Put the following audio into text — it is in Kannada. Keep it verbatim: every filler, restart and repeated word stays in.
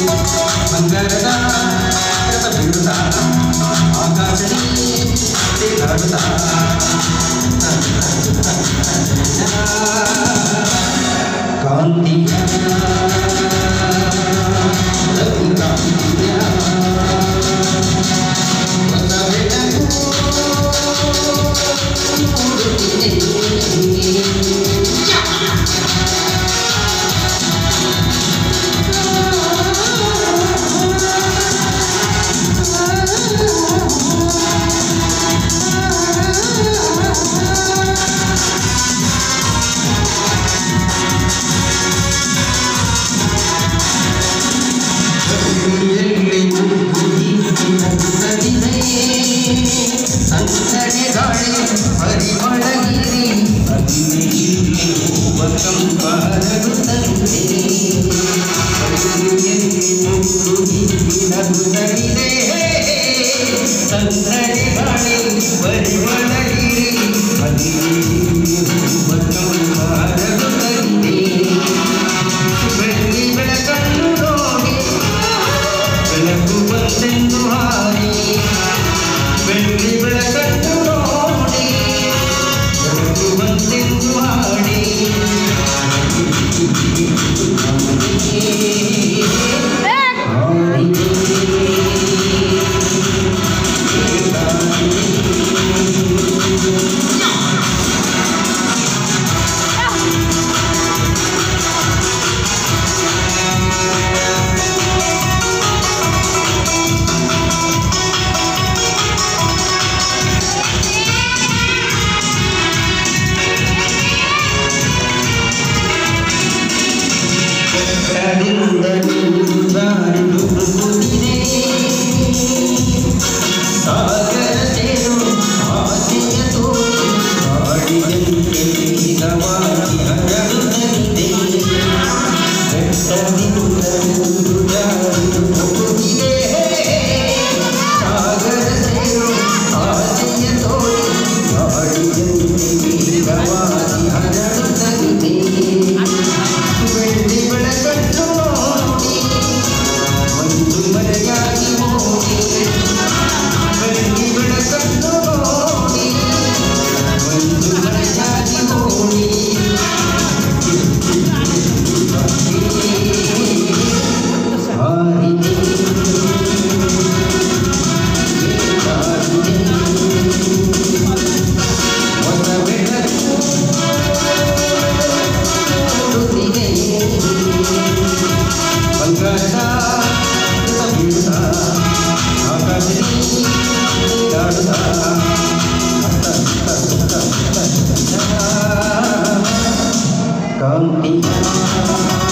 ಬಂಗಾರದ ಬೀಳುತ್ತಾ ಆಕಾಶನೇ ತೇಲಾಡುತ್ತಾ ಕಾಂತಿಯ ರವಿ ಕಾಂತಿಯ ಹೊಸ ಬೆಳಕು ಮೂಡುತ್ತಿದೆ. ಸಂಕಡೆ ಗಾಳಿ ಪರಿಮಳಗಿರಿ ಅತಿಥಿ ಕಂಪರಗುತ್ತಂತೆ ನಗುತ್ತಲಿದೆ ಸಂಕಡೆ ಗಾಳಿ ಪರಿಮಳಗಿರಿ ಅತಿಥಿ ಕಂಪರಗುತ್ತಂತೆ ಬೆಳ್ಳಿ ಬೆಳಕನ್ನು ನೋಡಿ ಬೆಳಕು ಬಂದೆಂದು ಹಾರಿ ಬೆಳ್ಳಿ ಬೆಳಕನ್ನು ನೋಡಿ ಬೆಳಕು ಬಂದೆಂದು ಹಾಡಿ ಸಾಗರ ಸೇರು ಆಸೆಯ ತೋರಿ ಹಾಡಿದಂತೆ ವೇಗವಾಗಿ ಹರಡುತ್ತಲಿದೆ. ಬೆಟ್ಟದಿಂದ ಜಾರಿ ಹೋಗುತ್ತಿದೆ ಸಾಗರ ಸೇರು ಆಸೆಯ ತೋರಿ ಹಾಡಿದಂತೆ ವೇಗವಾಗಿ ಹರಡುತ್ತಲಿದೆ. ಬೆಳ್ಳಿ ಬೆಳಕನ್ನು ನೋಡಿ ಒಂದು ಮರೆಯಾಗಿ ಹೋಗಿ ಬೆಳ್ಳಿ ಬೆಳಕನ್ನು ನೋಡಿ ಒಂದು ಮರೆಯಾಗಿ ಹೋಗಿ ಹಾರಿದೆ ಹೊಸ ಬೆಳಕು ಮೂಡುತ್ತಿದೆ. ಬಂಗಾರದ ಬೀಳುತ್ತಾ ಆಕಾಶನೇ ತೇಲಾಡುತ್ತಾ ಕಾಂತಿಯ